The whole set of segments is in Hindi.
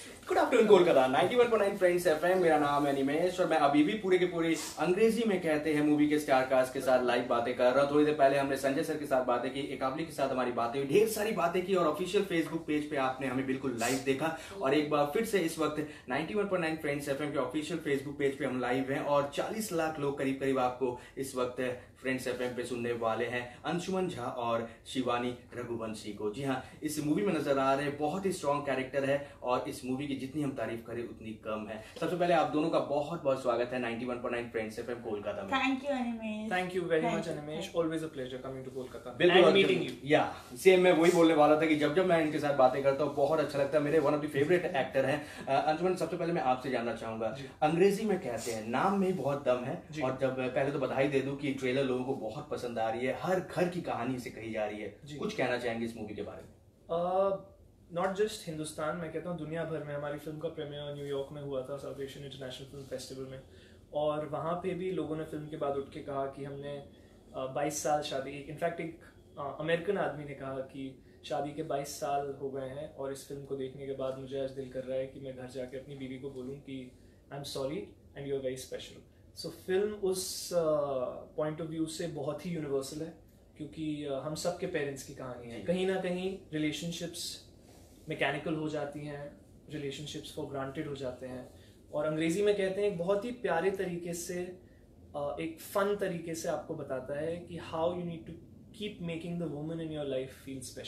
Good afternoon Kolkata 91.9 Friends FM. मेरा नाम है निमेश और मैं अभी भी पूरे के पूरे अंग्रेजी में कहते हैं मूवी के स्टार कास्ट के साथ लाइव बातें कर रहा हूं। थोड़ी देर पहले हमने संजय सर के साथ बातें की, एकावली के साथ हमारी बातें हुई, ढेर सारी बातें की और ऑफिशियल फेसबुक पेज पे आपने हमें बिल्कुल लाइव देखा। और एक बार फिर से इस वक्त 91.9 फ्रेंड्स एफएम के ऑफिशियल फेसबुक पेज पे हम लाइव हैं और 40 लाख लोग करीब करीब आपको इस वक्त फ्रेंड्स एफएम पे सुनने वाले हैं अंशुमन झा और शिवानी रघुवंशी को। जी हाँ, इस मूवी में नजर आ रहे हैं, बहुत ही स्ट्रॉन्ग कैरेक्टर है और इस मूवी की जितनी हम तारीफ करें उतनी कम है। सबसे पहले आप दोनों का बहुत बहुत स्वागत है 91.9 फ्रेंड्स एफएम कोलकाता में। Thank you Animesh. Thank you very much Animesh, always a pleasure coming to Kolkata बिल्कुल, and meeting you. Yeah same मैं वही बोलने वाला था कि जब जब मैं इनके साथ बातें करता हूँ बहुत अच्छा लगता है। मेरे one of the favourite actor हैं अंशुमन। सबसे पहले मैं आपसे जानना चाहूंगा, अंग्रेजी में कहते हैं नाम में बहुत दम है और जब पहले तो बधाई दे दूं कि ट्रेलर लोगों को बहुत पसंद आ रही है, हर घर की कहानी से कही जा रही है। कुछ कहना चाहेंगे इस मूवी के बारे में? नॉट जस्ट हिंदुस्तान, मैं कहता हूँ दुनिया भर में। हमारी फिल्म का प्रीमियर न्यूयॉर्क में हुआ था, South Asian International film Festival में, और वहाँ पे भी लोगों ने फिल्म के बाद उठ के कहा कि हमने 22 साल शादी, इनफैक्ट एक अमेरिकन आदमी ने कहा कि शादी के 22 साल हो गए हैं और इस फिल्म को देखने के बाद मुझे आज दिल कर रहा है कि मैं घर जाके अपनी बीवी को बोलूँ कि I am sorry and you are very special. So film उस पॉइंट ऑफ व्यू से बहुत ही यूनिवर्सल है, क्योंकि हम सब के पेरेंट्स की कहानी है। कहीं ना कहीं रिलेशनशिप्स मैकेनिकल हो जाती हैं, रिलेशनशिप्स फॉर ग्रांटेड हो जाते हैं, और अंग्रेजी में कहते हैं एक बहुत ही प्यारे तरीके से, एक फन तरीके से आपको बताता है कि how you need to keep making the woman in your life feel special.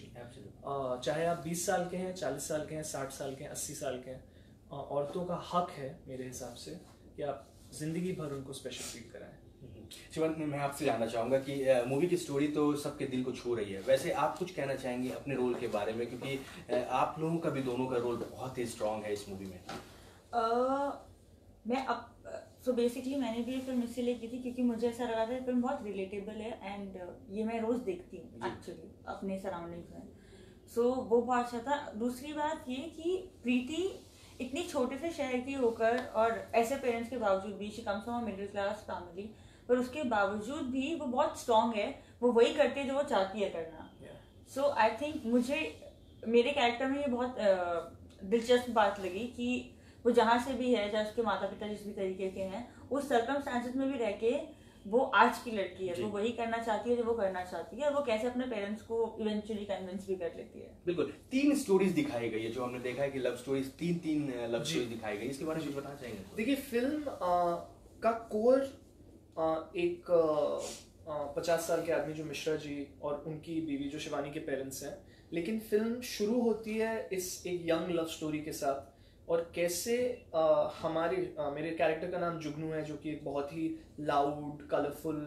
चाहे आप 20 साल के हैं, 40 साल के हैं, 60 साल के हैं, 80 साल के हैं, औरतों का हक है मेरे हिसाब से कि आप जिंदगी भर उनको स्पेशल फील कराएं। शिवन, मैं आपसे जानना चाहूंगा कि मूवी की स्टोरी तो सबके दिल को छू रही है, वैसे आप कुछ कहना चाहेंगे अपने रोल के बारे में, क्योंकि आप लोगों का भी दोनों का रोल बहुत ही स्ट्रांग है इस मूवी में। मैं अब सो बेसिकली मैंने भी ये फिल्म इसलिए की थी क्योंकि मुझे ऐसा लगा था फिल्म बहुत रिलेटेबल है एंड ये मैं रोज देखती हूँ एक्चुअली अपने सराउंडिंग्स में। सो वो बहुत अच्छा था। दूसरी बात ये कि प्रीति इतनी छोटे से शहर की होकर और ऐसे पेरेंट्स के बावजूद भी, she comes from a middle class family, पर उसके बावजूद भी वो बहुत स्ट्रांग है, वो वही करती है जो वो चाहती है करना। सो आई थिंक मुझे मेरे कैरेक्टर में ये बहुत दिलचस्प बात लगी कि वो जहाँ से भी है, चाहे उसके माता पिता जिस भी तरीके के हैं, उस सर्कमस्टांसेस में भी रह के वो आज की लड़की है, वो वही करना चाहती है जो वो करना चाहती है, और वो कैसे अपने पेरेंट्स को इवेंचुअली कन्विंस भी कर लेती है। बिल्कुल, 3 स्टोरीज दिखाई गई है जो हमने देखा है कि लव स्टोरीज, तीन लव स्टोरीज दिखाई गई, इसके बारे में कुछ बताना चाहेंगे? देखिए, फिल्म का कोर एक 50 साल के आदमी जो मिश्रा जी और उनकी बीवी जो शिवानी के पेरेंट्स हैं, लेकिन फिल्म शुरू होती है इस एक यंग लव स्टोरी के साथ, और कैसे मेरे कैरेक्टर का नाम जुगनू है, जो कि एक बहुत ही loud, colourful,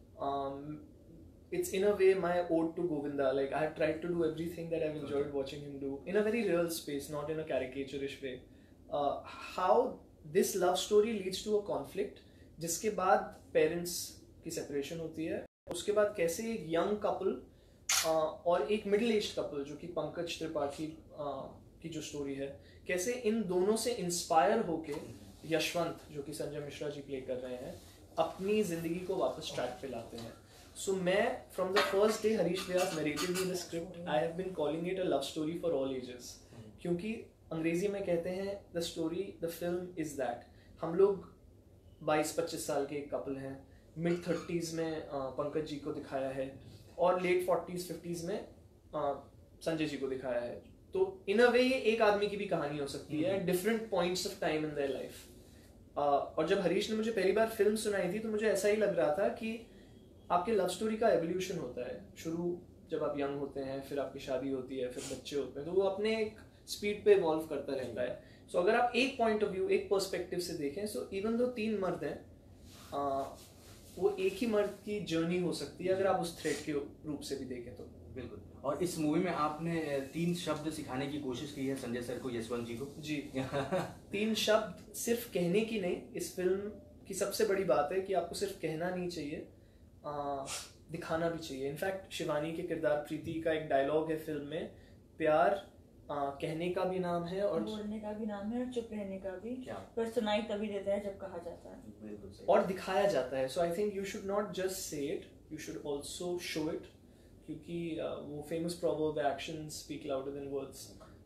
it's in a way my ode to Govinda. Like, I have tried to do everything that I've enjoyed watching him do in a very real space, not in a caricaturish way. How this love story leads to a conflict, जिसके बाद पेरेंट्स की सेपरेशन होती है, उसके बाद कैसे एक यंग कपल और एक मिडिल एज कपल जो कि पंकज त्रिपाठी की जो स्टोरी है, कैसे इन दोनों से इंस्पायर होके यशवंत, जो कि संजय मिश्रा जी प्ले कर रहे हैं, अपनी जिंदगी को वापस ट्रैक पे लाते हैं। सो मैं from the first day Harish Vyas narrated me the script, I have been calling it a love story for all ages, क्योंकि अंग्रेजी में कहते हैं the story, the film is that. हम लोग 22-25 साल के एक कपल हैं, मिड 30s में पंकज जी को दिखाया है और लेट 40s-50s में संजय जी को दिखाया है। तो इन अ वे ये एक आदमी की भी कहानी हो सकती है, different points of time in their life. और जब हरीश ने मुझे पहली बार फिल्म सुनाई थी तो मुझे ऐसा ही लग रहा था कि आपके लव स्टोरी का एवोल्यूशन होता है। शुरू जब आप यंग होते हैं, फिर आपकी शादी होती है, फिर बच्चे होते हैं, तो वो अपने एक स्पीड पे इवॉल्व करता रहता है। सो अगर आप एक पॉइंट ऑफ व्यू, एक पर्सपेक्टिव से देखें, सो इवन दो 3 मर्द हैं, वो एक ही मर्द की जर्नी हो सकती है अगर आप उस थ्रेड के रूप से भी देखें तो। बिल्कुल। और इस मूवी में आपने 3 शब्द सिखाने की कोशिश की है संजय सर को, यशवंत जी को। जी 3 शब्द सिर्फ कहने की नहीं, इस फिल्म की सबसे बड़ी बात है कि आपको सिर्फ कहना नहीं चाहिए, दिखाना भी चाहिए। इनफैक्ट शिवानी के किरदार प्रीति का एक डायलॉग है फिल्म में, प्यार कहने का भी नाम है और बोलने का भी नाम है और चुप रहने का भी, पर सुनाई तभी देता है जब कहा जाता है और दिखाया जाता है। So I think you should not just say it, you should also show it, क्योंकि वो famous proverb, actions speak louder than words.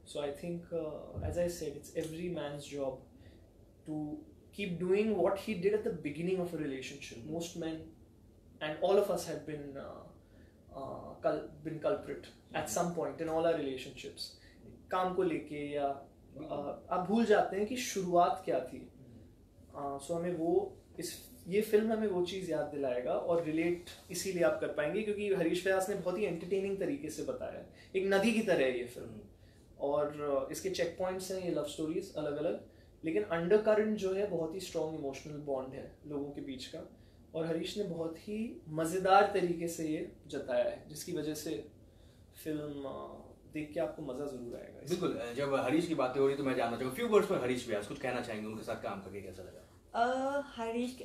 So I think, as I said, it's every man's job to keep doing what he did at the beginning of a relationship. Most men, and all of us have been culprit at some point in all our relationships. काम को लेके या आप भूल जाते हैं कि शुरुआत क्या थी. So हमें वो ये फिल्म हमें वो चीज़ याद दिलाएगा और रिलेट इसीलिए आप कर पाएंगे क्योंकि हरीश व्यास ने बहुत ही एंटरटेनिंग तरीके से बताया है. एक नदी की तरह है ये फिल्म और इसके चेक पॉइंट्स हैं ये लव स्टोरीज अलग अलग, लेकिन अंडरकरंट जो है बहुत ही स्ट्रॉन्ग इमोशनल बॉन्ड है लोगों के बीच का और हरीश ने बहुत ही मज़ेदार तरीके से ये जताया है जिसकी वजह से फिल्म देख के आपको मज़ा ज़रूर आएगा. बिल्कुल. जब हरीश की बातें हो रही तो मैं जानना चाहूँगा फ्यू वर्ड्स पर हरीश व्यास कुछ कहना चाहेंगे, उनके साथ काम करके कैसा लगा? हरीश के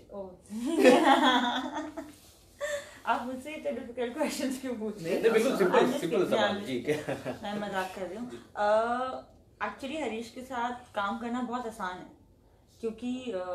आप मुझसे इतने डिफिकल्ट क्वेश्चंस क्यों पूछ रहे हैं? बिल्कुल सिंपल सवाल जी. मैं मजाक कर रही हूँ. एक्चुअली हरीश के साथ काम करना बहुत आसान है क्योंकि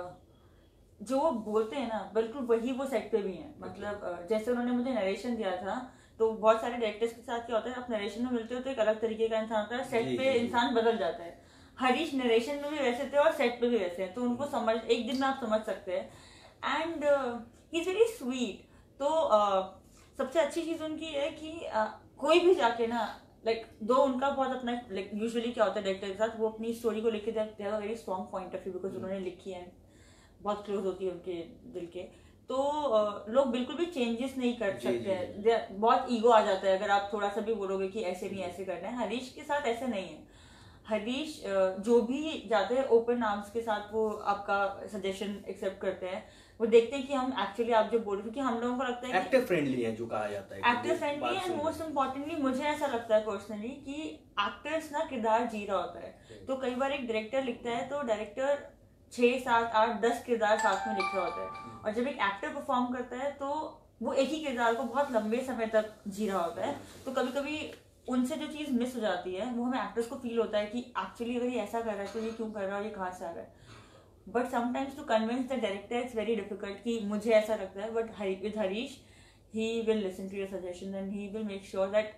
जो वो बोलते हैं ना बिल्कुल वही वो सेट पे भी हैं. मतलब जैसे उन्होंने मुझे नरेशन दिया था तो बहुत सारे डायरेक्टर्स के साथ क्या होता है आप नरेशन में मिलते हो तो एक अलग तरीके का इंसान होता है, सेट पे इंसान बदल जाता है. हरीश नरेशन में भी वैसे थे और सेट पे भी वैसे हैं तो उनको समझ एक दिन में आप समझ सकते हैं. And he is very sweet. तो सबसे अच्छी चीज़ उनकी है कि कोई भी जाके ना लाइक दो उनका बहुत अपना लाइक यूजुअली क्या होता है डायरेक्टर के साथ वो अपनी स्टोरी को लेके they have a very strong point of view because उन्होंने लिखी है बहुत क्लोज होती है उनके दिल के. तो लोग बिल्कुल भी चेंजेस नहीं कर सकते हैं. बहुत ईगो आ जाता है अगर आप थोड़ा सा भी बोलोगे कि ऐसे नहीं ऐसे करना है. हरीश के साथ ऐसे नहीं है. हरीश जो भी जाते हैं ओपन आर्म्स के साथ वो आपका सजेशन एक्सेप्ट करते हैं. वो देखते हैं कि हम एक्चुअली आप जो बोल रहे हो क्योंकि हम लोगों को लगता है एक्टर फ्रेंडली है जो कहा जाता है. Actor friendly and most importantly मुझे ऐसा लगता है पर्सनली कि एक्टर्स ना किरदार जी रहा होता है. तो कई बार एक डायरेक्टर लिखता है तो डायरेक्टर 6, 7, 8, 10 किरदार साथ में लिख रहा होता है और जब एक एक्टर परफॉर्म करता है तो वो एक ही किरदार को बहुत लंबे समय तक जी रहा होता है. तो कभी कभी उनसे जो चीज़ मिस हो जाती है वो हमें एक्टर्स को फील होता है कि एक्चुअली अगर ये ऐसा कर रहा है तो ये क्यों कर रहा है और ये कहाँ से आ रहा है. But sometimes to convince the director it's very difficult कि मुझे ऐसा लगता है. But with Harish he will listen to your suggestion and he will make sure that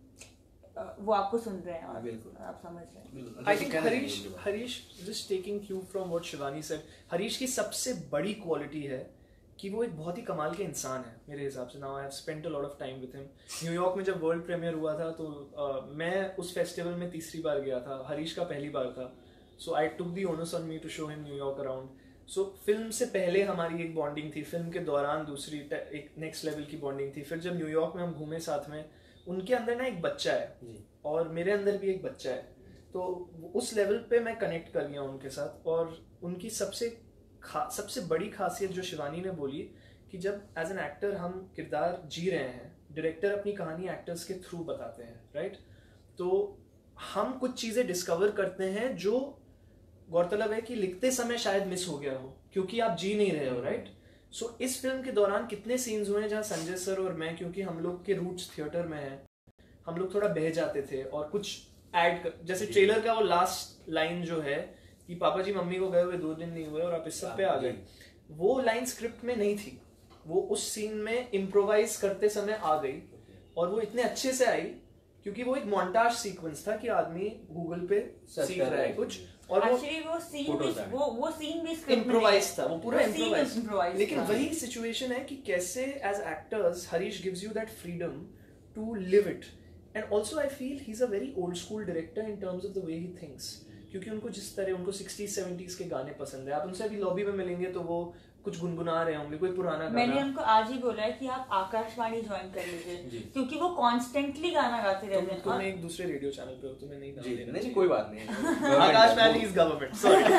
वो आपको सुन रहे हैं और आप समझ रहे हैं. I think Harish just taking cue from what Shivani said, Harish की सबसे बड़ी क्वालिटी है कि वो एक बहुत ही कमाल के इंसान है मेरे हिसाब से. Now I have spent a lot of time with him. New York में जब वर्ल्ड प्रीमियर हुआ था तो मैं उस फेस्टिवल में तीसरी बार गया था. हरीश का पहली बार था. So I took the onus on me to show him New York around. So film से पहले हमारी एक बॉन्डिंग थी, फिल्म के दौरान दूसरी एक नेक्स्ट लेवल की बॉन्डिंग थी. फिर जब न्यूयॉर्क में हम घूमे साथ में, उनके अंदर ना एक बच्चा है और मेरे अंदर भी एक बच्चा है. तो उस लेवल पे मैं कनेक्ट कर गया उनके साथ. और उनकी सबसे बड़ी खासियत जो शिवानी ने बोली कि जब एज एन एक्टर हम किरदार जी रहे हैं, डायरेक्टर अपनी कहानी एक्टर्स के थ्रू बताते हैं, राइट. तो हम कुछ चीज़ें डिस्कवर करते हैं जो गौरतलब है कि लिखते समय शायद मिस हो गया हो क्योंकि आप जी नहीं रहे हो, राइट. सो इस फिल्म के दौरान कितने सीन्स हुए जहाँ संजय सर और मैं, क्योंकि हम लोग के रूट्स थिएटर में हैं, हम लोग थोड़ा बह जाते थे और कुछ जैसे ट्रेलर का वो लास्ट लाइन जो है कि पापा जी मम्मी को गए हुए 2 दिन नहीं हुए और आप इस सब पे आ गए, वो लाइन स्क्रिप्ट में नहीं थी. वो उस सीन में इम्प्रोवाइज करते समय आ गई और वो इतने अच्छे से आई क्योंकि वो एक मोन्टाज सीक्वेंस था कि आदमी गूगल पे सीख रहा है कुछ और वो सीन भी स्क्रिप्ट इम्प्रोवाइज था. वो पूरा इम्प्रोवाइज. लेकिन वही सिचुएशन है कि कैसे as actors Harish gives you that freedom to live it. And also I feel he is a very old school director in terms of the way he thinks. क्योंकि उनको जिस तरह उनको 60s 70s के गाने पसंद है. आप उनसे अभी लॉबी में मिलेंगे तो वो कुछ गुनगुना रहे होंगे कोई पुराना गाना. मैंने उनको आज ही बोला है कि आप आकाशवाणी ज्वाइन कर लीजिए क्योंकि वो कॉन्स्टेंटली गाना गाते रहते हैं. तुम एक दूसरे रेडियो चैनल पे हो, तुम्हें नहीं नाम लेना. नहीं कोई बात नहीं. Akashvani is government,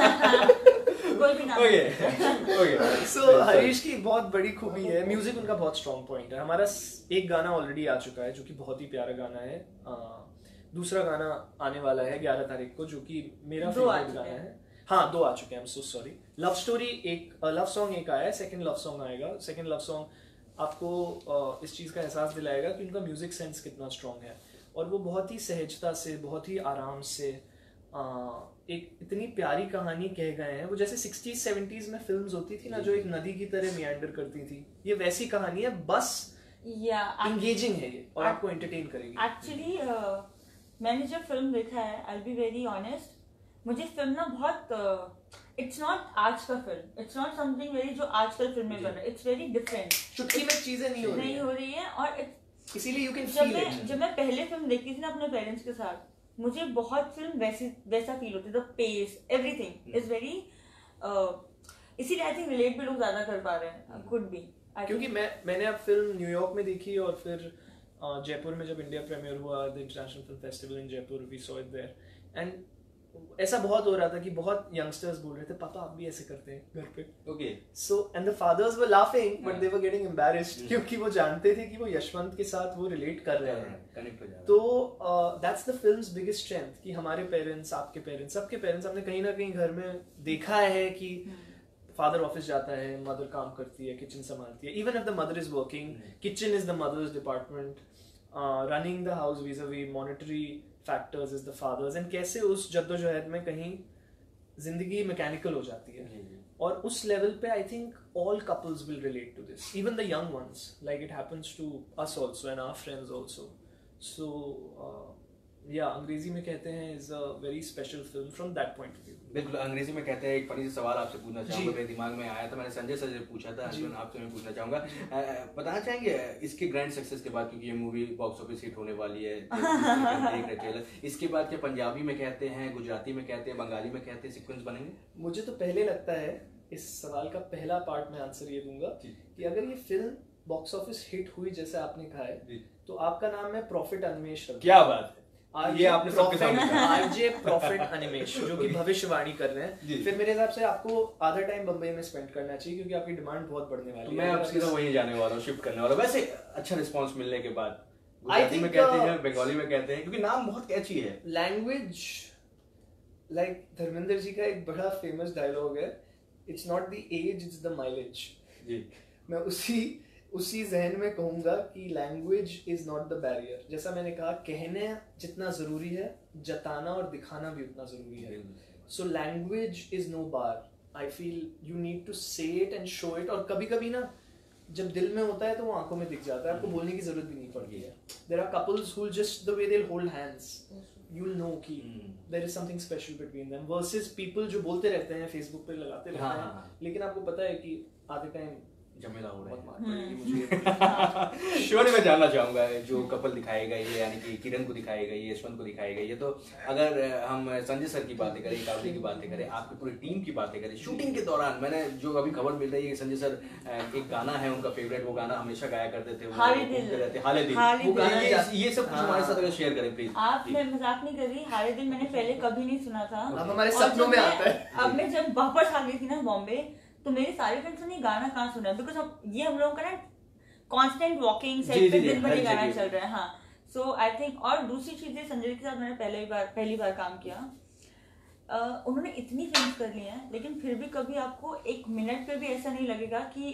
sorry. कोई भी नाम. ओके. सो हरीश की बहुत बड़ी खूबी है, म्यूजिक उनका बहुत स्ट्रॉन्ग पॉइंट है. हमारा एक गाना ऑलरेडी आ चुका है जो कि बहुत ही प्यारा गाना है. दूसरा गाना आने वाला है 11 तारीख को जो कि मेरा फेवरेट गाना है. हाँ 2 आ चुके हैं. I am so sorry. Love story एक लव सॉन्ग एक आया है, सेकंड लव सॉन्ग आएगा. सेकंड लव सॉन्ग आपको इस चीज़ का एहसास दिलाएगा कि उनका म्यूजिक सेंस कितना स्ट्रॉन्ग है और वो बहुत ही सहजता से, बहुत ही आराम से एक इतनी प्यारी कहानी कह गए हैं. वो जैसे 60s 70s में फिल्म्स होती थी ना जो एक नदी की तरह मियांडर करती थी, ये वैसी कहानी है. बस एंगेजिंग है ये और आपको एंटरटेन करेगी. एक्चुअली मैंने जब फिल्म देखा है, आई बी वेरी ऑनेस्ट, मुझे फिल्म ना बहुत इट्स नॉट आज का film, it's not something very जो आजकल फिल्में बन रहा है, इट्स वेरी डिफरेंट, चुटकी में चीजें नहीं हो रही है। और इसीलिए यू कैन जब फील इट। जब मैं पहले फिल्म देखती थी ना अपने पेरेंट्स के साथ, मुझे बहुत फिल्म वैसा फील होती, the pace everything is very, इसीलिए आई थिंक रिलेट भी लोग ज्यादा कर पा रहे हैं, कुड बी। क्योंकि मैंने अब फिल्म न्यूयॉर्क में देखी और फिर जयपुर में जब इंडिया प्रीमियर हुआ, the international film festival in Jaipur, we saw it there, and ऐसा बहुत हो रहा था कि बहुत यंगस्टर्स बोल रहे थे पापा आप भी ऐसे करते हैं घर पे। Okay. So and the fathers were laughing but they were getting embarrassed, क्योंकि वो जानते थे कि वो यशवंत के साथ वो रिलेट कर रहे हैं, कनेक्ट हो जा रहा है। तो that's the film's biggest strength कि हमारे पेरेंट्स, आपके पेरेंट्स, सबके पेरेंट्स, हमने कहीं ना कहीं घर में देखा है कि फादर ऑफिस जाता है, मदर काम करती है, किचन संभालती है, even if the mother is working, kitchen is the mother's department, running the house vis-a-vis monetary factors is the father's, and कैसे उस जद्दोजहद में कहीं जिंदगी मैकेनिकल हो जाती है। और उस लेवल पे I think all couples will relate to this, even the young ones, like it happens to us also and our friends also. So या अंग्रेजी में कहते हैं is a very special film from that point of view. बिल्कुल, अंग्रेजी में कहते हैं। एक फनी सा सवाल आपसे पूछना चाहूंगा, मेरे दिमाग में आया था, मैंने संजय सर से पूछा था, आपसे मैं पूछना चाहूंगा, बताना चाहेंगे इसके ग्रैंड सक्सेस के बाद, क्योंकि ये मूवी बॉक्स ऑफिस हिट होने वाली है, देख रहे ट्रेलर, इसके बाद क्या पंजाबी में कहते हैं, गुजराती में कहते हैं, बंगाली में कहते हैं, सीक्वेंस बनेंगे? मुझे तो पहले लगता है, इस सवाल का पहला पार्ट में आंसर ये दूंगा कि अगर ये फिल्म बॉक्स ऑफिस हिट हुई जैसे आपने कहा है, तो आपका नाम है प्रॉफिट अनिमेश। क्या बात है, ये आपने सबके सामने आरजे प्रॉफिट अनिमेश, जो कि भविष्यवाणी कर रहे हैं। फिर मेरे हिसाब से आपको आधा टाइम बम्बई में स्पेंड करना चाहिए, क्योंकि आपकी डिमांड बहुत बढ़ने वाली है। मैं अब सीधा वहीं जाने वाला हूँ, शिफ्ट करने वाला हूँ। वैसे अच्छा रिस्पांस मिलने के बाद गुजराती में कहते हैं, बंगाली में कहते हैं, क्योंकि नाम बहुत कैची है। लैंग्वेज, लाइक धर्मेंद्र जी का एक बड़ा फेमस डायलॉग है, it's not the age it's the mileage. जी, मैं उसी जहन में कहूंगा कि language is not the barrier. जैसा मैंने कहा, कहने जितना जरूरी है, जताना और दिखाना भी उतना जरूरी है। So language is no bar, I feel you need to say it and show it. और कभी कभी ना जब दिल में होता है तो वो आंखों में दिख जाता है, आपको बोलने की जरूरत भी नहीं पड़ती है। There are couples who just the way they hold hands, you will know कि there is something special between them, versus people जो बोलते रहते हैं, फेसबुक पे लगाते रहते हैं, लेकिन आपको पता है कि आधे टाइम झमेला हो रहा है। श्योरी मैं जानना चाहूंगा, जो कपल दिखाए गए, यानी कि किरण को दिखाई गई है, यशवंत को दिखाई गई है, तो अगर हम संजय सर की बातें करें, कावली की बातें करें, आपकी पूरी टीम की बातें करें, शूटिंग के दौरान मैंने जो अभी खबर मिल रही है कि संजय सर एक गाना है उनका फेवरेट, वो गाना हमेशा गाया करते थे, हाले दिल, वो गाना, ये सब कुछ हमारे साथ अगर शेयर करें प्लीज। आप, मैं मजाक नहीं कर रही, हाले दिल मैंने पहले कभी नहीं सुना था, अब हमारे सपनों में आता है। अब मैं जब वापस आ गई थी ना बॉम्बे, तो मेरे सारे फ्रेंड्स ने गाना कहाँ सुना, बिकॉज हम लोगों का ना कांस्टेंट वॉकिंग सेट पे दिन भर ये गाना चल रहा है। हाँ, सो आई थिंक, और दूसरी चीज है, संजय के साथ मैंने पहली बार काम किया, उन्होंने इतनी फिल्म कर ली हैं, लेकिन फिर भी कभी आपको एक मिनट पे भी ऐसा नहीं लगेगा कि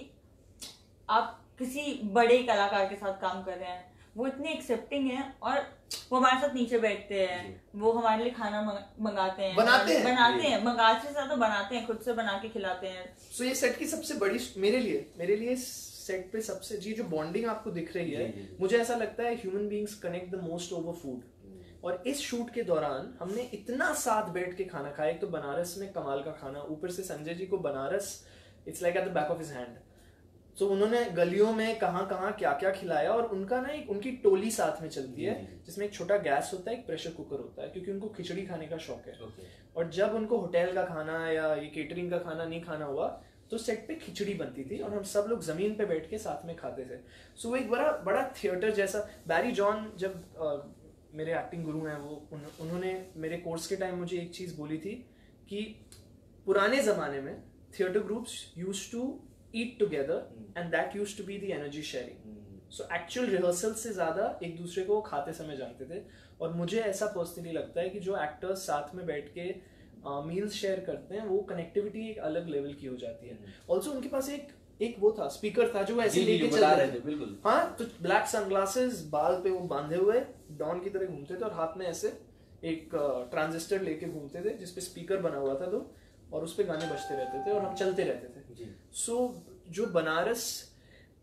आप किसी बड़े कलाकार के साथ काम कर रहे हैं। वो इतने एक्सेप्टिंग है, और वो हमारे साथ नीचे बैठते हैं, वो हमारे लिए खाना मंगाते हैं, बनाते हैं, मंगाते से ज्यादा बनाते हैं, खुद से बना के खिलाते हैं। सो ये सेट की सबसे बड़ी, मेरे लिए सेट पे सबसे जी जो बॉन्डिंग आपको दिख रही है, मुझे ऐसा लगता है human beings connect the most over food. और इस शूट के दौरान हमने इतना साथ बैठ के खाना खाया, एक तो बनारस में कमाल का खाना, ऊपर से संजय जी को Banaras it's like at the back of his hand. तो उन्होंने गलियों में कहाँ क्या क्या खिलाया, और उनका ना एक उनकी टोली साथ में चलती है, जिसमें एक छोटा गैस होता है, एक प्रेशर कुकर होता है, क्योंकि उनको खिचड़ी खाने का शौक है। और जब उनको होटल का खाना या ये केटरिंग का खाना नहीं खाना हुआ, तो सेट पे खिचड़ी बनती थी और हम सब लोग जमीन पे बैठ के साथ में खाते थे। सो वो एक बड़ा थिएटर जैसा। बैरी जॉन जब मेरे एक्टिंग गुरु हैं, वो उन्होंने मेरे कोर्स के टाइम मुझे एक चीज बोली थी कि पुराने जमाने में theatre groups used to eat together and that used to be the energy sharing. So actual rehearsal से ज़्यादा एक दूसरे को खाते समय जानते थे। और मुझे ऐसा पर्सनली लगता है कि जो एक्टर्स साथ में बैठ के मील्स शेयर करते हैं, वो कनेक्टिविटी एक अलग लेवल की हो जाती है। ऑल्सो उनके पास एक वो था, स्पीकर था, जो ऐसे लेके चल रहे थे। बिल्कुल हाँ, तो ब्लैक सनग्लासेस, बाल पे वो बांधे हुए डॉन की तरह घूमते थे, और हाथ में ऐसे एक ट्रांजिस्टर लेके घूमते थे जिसपे स्पीकर बना हुआ था, तो और उस पे गाने बजते रहते थे और हम चलते रहते थे। सो जो बनारस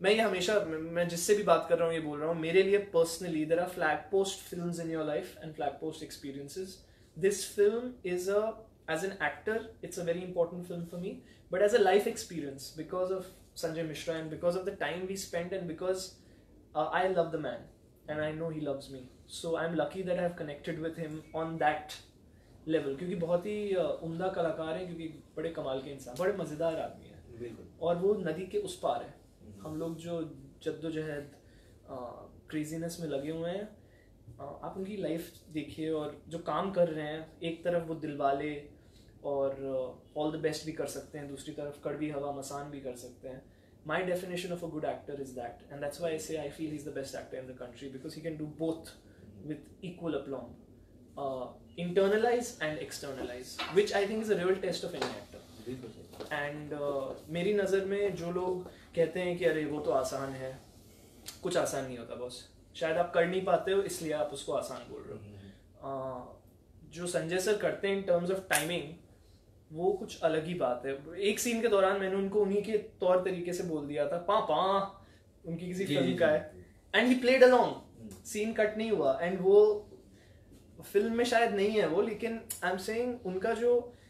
मैं ये हमेशा मैं जिससे भी बात कर रहा हूँ ये बोल रहा हूँ, मेरे लिए personally there are flag post films in your life and flag post experiences. This film is a as an actor it's a very important film for me, but as a life experience because of Sanjay Mishra and because of the time we spent and because I love the man and I know he loves me, so I'm lucky that I have connected with him on that level. क्योंकि बहुत ही उम्दा कलाकार हैं, क्योंकि बड़े कमाल के इंसान, बड़े मज़ेदार आदमी हैं और वो नदी के उस पार है. हम लोग जो जद्दोजहद क्रेजीनेस में लगे हुए हैं, आप उनकी लाइफ देखिए और जो काम कर रहे हैं, एक तरफ वो दिलवाले और ऑल द बेस्ट भी कर सकते हैं, दूसरी तरफ कड़वी हवा मसान भी कर सकते हैं. My definition of a good actor is that, and that's why I say I feel he's the best actor in the country because he can do both with equal aplomb, internalize and externalize, which I think is a real test of any actor. And मेरी नज़र में जो लोग कहते हैं कि अरे वो तो आसान है, कुछ आसान नहीं होता बॉस. शायद आप कर नहीं पाते हो इसलिए आप उसको आसान बोल रहे हो. जो संजय सर करते हैं इन टर्म्स ऑफ टाइमिंग, वो कुछ अलग ही बात है. एक सीन के दौरान मैंने उनको उन्हीं के तौर तरीके से बोल दिया था, पापा उनकी किसी फिल्म का है, and he played along. Scene cut नहीं हुआ एंड वो फिल्म में शायद नहीं है वो, लेकिन आई एम सेइंग उनका जो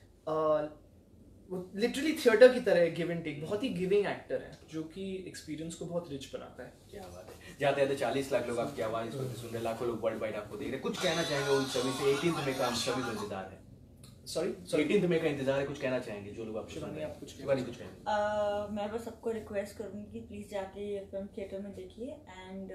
वो लिटरली थिएटर की तरह गिव एंड टेक, बहुत ही गिविंग एक्टर है जो कि एक्सपीरियंस को बहुत रिच बनाता है. क्या बात है. जाते जाते 40 लाख लोग आपकी आवाज इस वक्त सुन रहे, लाखों लोग वर्ल्ड वाइड आपको देख रहे, कुछ कहना चाहेंगे उन सभी से? 18th मई का हम सभी को इंतजार है. सॉरी 18th मई का इंतजार है, कुछ कहना चाहेंगे जो लोग आपको सुन रहे हैं? आप कुछ कहेंगे. मैं बस सबको रिक्वेस्ट करूंगी कि प्लीज जाके ये फिल्म थिएटर में देखिए. एंड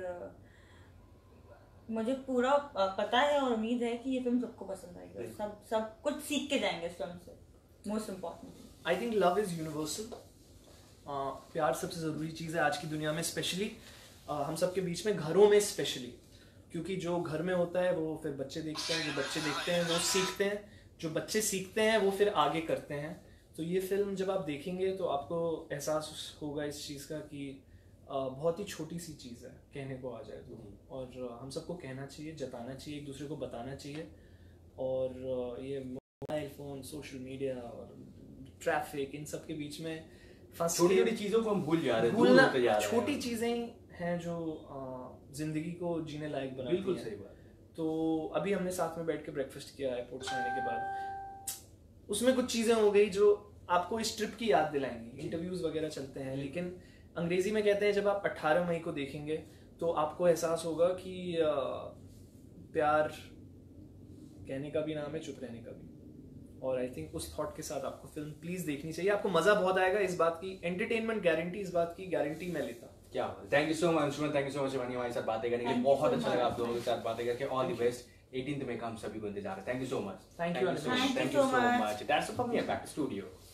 मुझे पूरा पता है और उम्मीद है कि ये फिल्म सबको पसंद आएगी. सब कुछ सीख के जाएंगे इस फिल्म से. Most important I think love is universal. प्यार सबसे ज़रूरी चीज़ है आज की दुनिया में, स्पेशली हम सबके बीच में, घरों में स्पेशली, क्योंकि जो घर में होता है वो फिर बच्चे देखते हैं, जो बच्चे देखते हैं वो सीखते हैं, जो बच्चे सीखते हैं वो फिर आगे करते हैं. तो ये फिल्म जब आप देखेंगे तो आपको एहसास होगा इस चीज़ का कि बहुत ही छोटी सी चीज़ है कहने को आ जाए तो, और हम सबको कहना चाहिए, जताना चाहिए, एक दूसरे को बताना चाहिए. और ये मोबाइल फ़ोन, सोशल मीडिया और ट्रैफिक, इन सब के बीच में फंस छोटी छोटी चीज़ों को हम भूल जा रहे हैं, भूलना, दूर होते जा रहे हैं. छोटी चीज़ें ही हैं जो ज़िंदगी को जीने लायक बनाती हैं. बिल्कुल सही बात. तो अभी हमने साथ में बैठ के ब्रेकफास्ट किया एयरपोर्ट से आने के बाद, उसमें कुछ चीज़ें हो गई जो आपको इस ट्रिप की याद दिलाएंगी. इंटरव्यूज़ वगैरह चलते हैं, लेकिन अंग्रेज़ी में कहते हैं जब आप 18 मई को देखेंगे तो आपको एहसास होगा कि प्यार कहने का भी नाम है, चुप रहने का भी. और आई थिंक उस थॉट के साथ आपको फिल्म प्लीज़ देखनी चाहिए. आपको मज़ा बहुत आएगा, इस बात की एंटरटेनमेंट गारंटी, इस बात की गारंटी मैं लेता. क्या thank you so much Anshuman, thank you so much Shivani हमारे साथ बातें करने के लिए. बहुत अच्छा लगा आप दोनों के साथ बातें करके. All the best. 18th मई का हम सभी को इंतजार है. Thank you so much. Thank you so much. That's it from me. Back to studio.